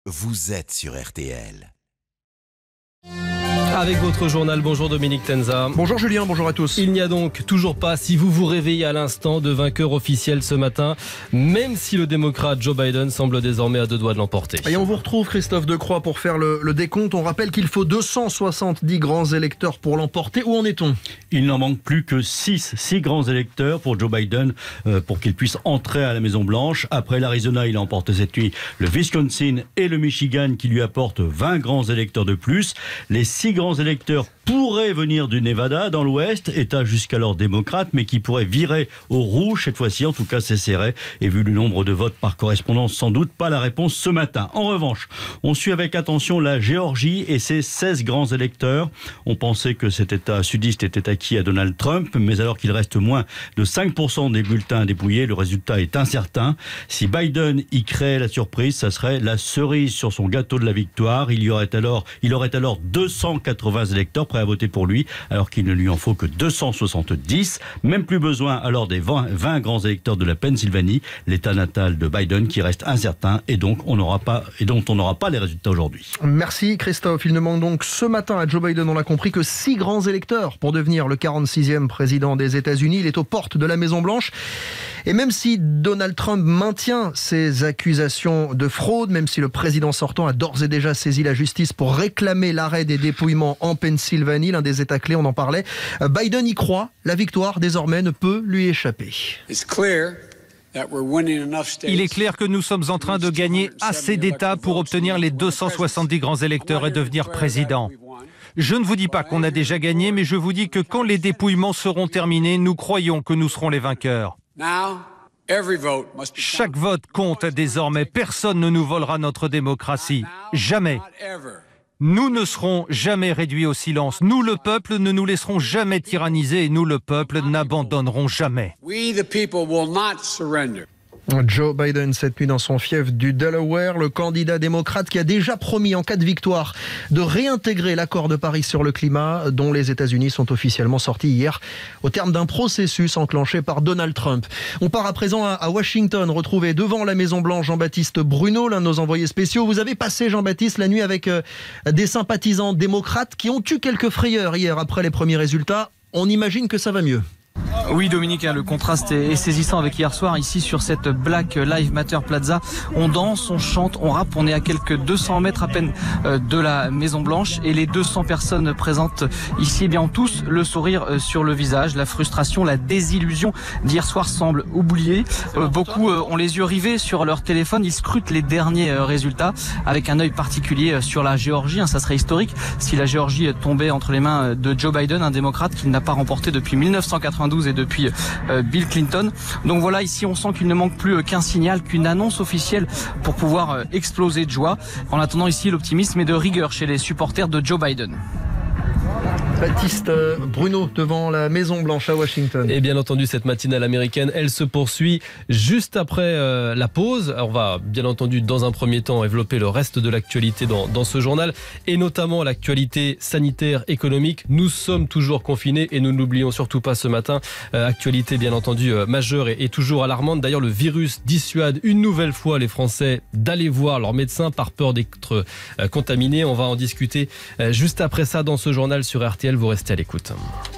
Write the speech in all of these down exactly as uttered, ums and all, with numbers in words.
vous êtes sur R T L. Avec votre journal, bonjour Dominique Tenza. Bonjour Julien, bonjour à tous. Il n'y a donc toujours pas, si vous vous réveillez à l'instant, de vainqueur officiel ce matin, même si le démocrate Joe Biden semble désormais à deux doigts de l'emporter. Et on vous retrouve Christophe Decroix pour faire le, le décompte. On rappelle qu'il faut deux cent soixante-dix grands électeurs pour l'emporter. Où en est-on ? Il n'en manque plus que six, six grands électeurs pour Joe Biden euh, pour qu'il puisse entrer à la Maison-Blanche. Après l'Arizona, il a emporté cette nuit le Wisconsin et le Michigan qui lui apportent vingt grands électeurs de plus. Les six grands électeurs pourraient venir du Nevada dans l'Ouest, État jusqu'alors démocrate, mais qui pourrait virer au rouge cette fois-ci. En tout cas, c'est serré. Et vu le nombre de votes par correspondance, sans doute pas la réponse ce matin. En revanche, on suit avec attention la Géorgie et ses seize grands électeurs. On pensait que cet État sudiste était acquis à Donald Trump, mais alors qu'il reste moins de cinq pour cent des bulletins dépouillés, le résultat est incertain. Si Biden y crée la surprise, ça serait la cerise sur son gâteau de la victoire. Il y aurait alors, il aurait alors deux cent quatre-vingts électeurs prêts à voter pour lui, alors qu'il ne lui en faut que deux cent soixante-dix. Même plus besoin alors des vingt, vingt grands électeurs de la Pennsylvanie, l'état natal de Biden qui reste incertain et donc on n'aura pas et dont on n'aura pas les résultats aujourd'hui. Merci Christophe. Il ne manque donc ce matin à Joe Biden, on l'a compris, que six grands électeurs pour devenir le quarante-sixième président des États-Unis. Il est aux portes de la Maison-Blanche. Et même si Donald Trump maintient ses accusations de fraude, même si le président sortant a d'ores et déjà saisi la justice pour réclamer l'arrêt des dépouillements en Pennsylvanie, l'un des États clés, on en parlait, Biden y croit. La victoire, désormais, ne peut lui échapper. Il est clair que nous sommes en train de gagner assez d'États pour obtenir les deux cent soixante-dix grands électeurs et devenir président. Je ne vous dis pas qu'on a déjà gagné, mais je vous dis que quand les dépouillements seront terminés, nous croyons que nous serons les vainqueurs. Chaque vote compte désormais. Personne ne nous volera notre démocratie. Jamais. Nous ne serons jamais réduits au silence. Nous, le peuple, ne nous laisserons jamais tyranniser et nous, le peuple, n'abandonnerons jamais. Joe Biden, cette nuit dans son fief du Delaware, le candidat démocrate qui a déjà promis en cas de victoire de réintégrer l'accord de Paris sur le climat dont les États-Unis sont officiellement sortis hier au terme d'un processus enclenché par Donald Trump. On part à présent à Washington, retrouver devant la Maison-Blanche Jean-Baptiste Bruno, l'un de nos envoyés spéciaux. Vous avez passé, Jean-Baptiste, la nuit avec des sympathisants démocrates qui ont eu quelques frayeurs hier après les premiers résultats. On imagine que ça va mieux. Oui Dominique, le contraste est saisissant avec hier soir ici sur cette Black Lives Matter Plaza. On danse, on chante, on rappe, on est à quelques deux cents mètres à peine de la Maison Blanche et les deux cents personnes présentes ici eh bien, ont tous le sourire sur le visage. La frustration, la désillusion d'hier soir semble oubliée. Beaucoup ont les yeux rivés sur leur téléphone, ils scrutent les derniers résultats avec un œil particulier sur la Géorgie. Ça serait historique si la Géorgie tombait entre les mains de Joe Biden, un démocrate qui n'a pas remporté depuis mille neuf cent quatre-vingt-douze et depuis euh, Bill Clinton. Donc voilà, ici on sent qu'il ne manque plus qu'un signal, qu'une annonce officielle pour pouvoir euh, exploser de joie. En attendant ici, l'optimisme est de rigueur chez les supporters de Joe Biden. Baptiste Bruno devant la Maison-Blanche à Washington. Et bien entendu, cette matinale américaine, elle se poursuit juste après euh, la pause. Alors, on va bien entendu, dans un premier temps, développer le reste de l'actualité dans, dans ce journal, et notamment l'actualité sanitaire, économique. Nous sommes toujours confinés et nous n'oublions surtout pas ce matin. Euh, actualité bien entendu euh, majeure et, et toujours alarmante. D'ailleurs, le virus dissuade une nouvelle fois les Français d'aller voir leur médecin par peur d'être euh, contaminés. On va en discuter euh, juste après ça dans ce journal sur R T L. Vous restez à l'écoute.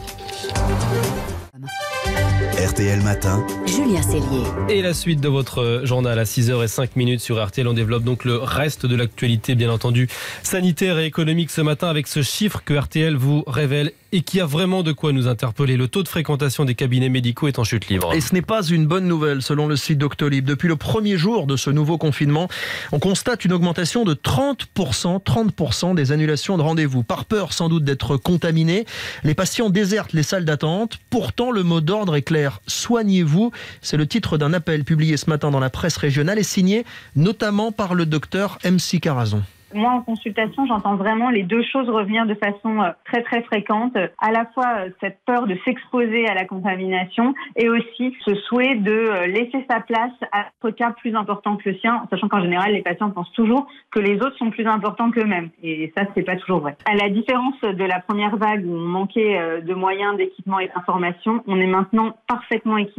R T L Matin, Julien Cellier. Et la suite de votre journal à six heures cinq sur R T L. On développe donc le reste de l'actualité, bien entendu, sanitaire et économique ce matin avec ce chiffre que R T L vous révèle et qui a vraiment de quoi nous interpeller. Le taux de fréquentation des cabinets médicaux est en chute libre. Et ce n'est pas une bonne nouvelle selon le site Doctolib. Depuis le premier jour de ce nouveau confinement, on constate une augmentation de trente pour cent, trente pour cent des annulations de rendez-vous. Par peur sans doute d'être contaminés, les patients désertent les salles d'attente. Pourtant, le mot d'ordre est clair. Soignez-vous. C'est le titre d'un appel publié ce matin dans la presse régionale et signé notamment par le docteur M C Carazon. Moi, en consultation, j'entends vraiment les deux choses revenir de façon très très fréquente. À la fois cette peur de s'exposer à la contamination et aussi ce souhait de laisser sa place à un cas plus important que le sien, sachant qu'en général, les patients pensent toujours que les autres sont plus importants qu'eux-mêmes. Et ça, c'est pas toujours vrai. À la différence de la première vague où on manquait de moyens, d'équipements et d'informations, on est maintenant parfaitement équipé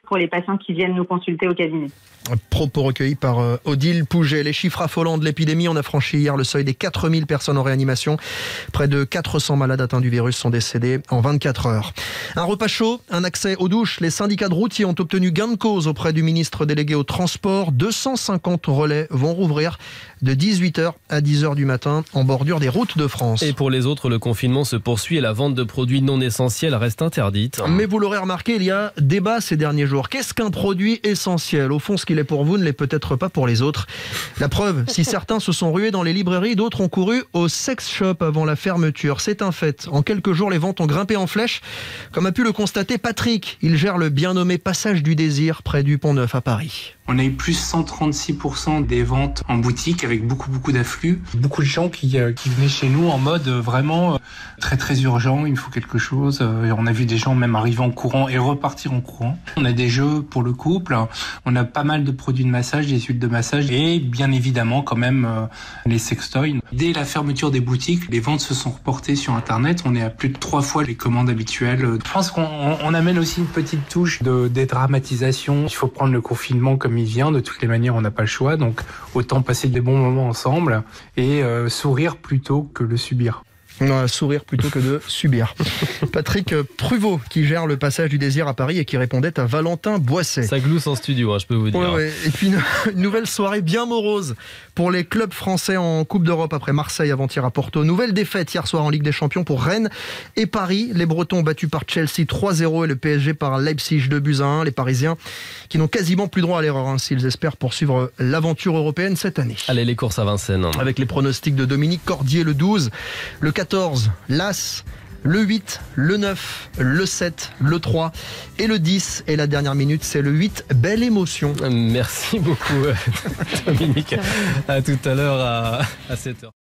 pour les patients qui viennent nous consulter au cabinet. Propos recueillis par euh, Odile Pouget. Les chiffres affolants de l'épidémie, on a franchi hier le seuil des quatre mille personnes en réanimation. Près de quatre cents malades atteints du virus sont décédés en vingt-quatre heures. Un repas chaud, un accès aux douches. Les syndicats de routiers ont obtenu gain de cause auprès du ministre délégué au transport. deux cent cinquante relais vont rouvrir de dix-huit heures à dix heures du matin en bordure des routes de France. Et pour les autres, le confinement se poursuit et la vente de produits non essentiels reste interdite. Mais vous l'aurez remarqué, il y a débat ces derniers jours. Qu'est-ce qu'un produit essentiel ? Au fond, ce qu'il est pour vous ne l'est peut-être pas pour les autres. La preuve, si certains se sont rués dans les librairies, d'autres ont couru au sex shop avant la fermeture. C'est un fait. En quelques jours, les ventes ont grimpé en flèche. Comme a pu le constater Patrick, il gère le bien nommé Passage du Désir près du Pont-Neuf à Paris. On a eu plus cent trente-six pour cent des ventes en boutique avec beaucoup beaucoup d'afflux. Beaucoup de gens qui, euh, qui venaient chez nous en mode euh, vraiment euh, très très urgent, il me faut quelque chose. Euh, on a vu des gens même arriver en courant et repartir en courant. On a des jeux pour le couple, on a pas mal de produits de massage, des huiles de massage et bien évidemment quand même euh, les sextoys. Dès la fermeture des boutiques, les ventes se sont reportées sur internet. On est à plus de trois fois les commandes habituelles. Je pense qu'on on amène aussi une petite touche de dédramatisation. Il faut prendre le confinement comme il vient. De toutes les manières, on n'a pas le choix. Donc, autant passer des bons moments ensemble et euh, sourire plutôt que le subir. Non, sourire plutôt que de subir. Patrick Pruvot, qui gère le Passage du Désir à Paris et qui répondait à Valentin Boisset. Ça glousse en studio, hein, je peux vous dire. Ouais, ouais. Et puis une, une nouvelle soirée bien morose pour les clubs français en Coupe d'Europe après Marseille avant-hier à Porto. Nouvelle défaite hier soir en Ligue des Champions pour Rennes et Paris. Les Bretons battus par Chelsea trois zéro et le P S G par Leipzig deux buts à un. Les Parisiens qui n'ont quasiment plus droit à l'erreur hein, s'ils espèrent poursuivre l'aventure européenne cette année. Allez, les courses à Vincennes. Avec les pronostics de Dominique Cordier le douze, le quatorze, l'As, le huit, le neuf, le sept, le trois et le dix. Et la dernière minute, c'est le huit, Belle Émotion. Merci beaucoup, Dominique. À tout à l'heure à, à sept heures.